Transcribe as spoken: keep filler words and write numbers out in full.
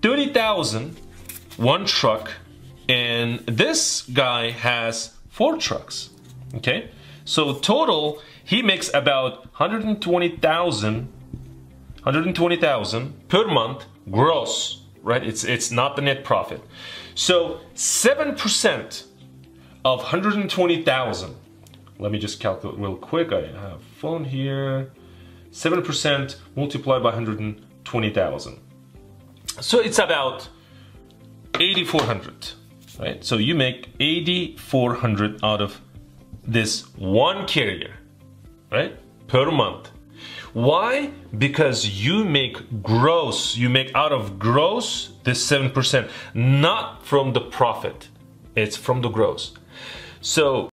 thirty thousand, one truck, and this guy has four trucks, okay? So total, he makes about one hundred twenty thousand, one hundred twenty thousand per month gross, right? It's, it's not the net profit. So seven percent of one hundred twenty thousand, let me just calculate real quick. I have a phone here. seven percent multiplied by one hundred twenty thousand. So it's about eighty-four hundred, right? So you make eighty-four hundred out of this one carrier, right? Per month. Why? Because you make gross, you make out of gross this seven percent, not from the profit. It's from the gross. So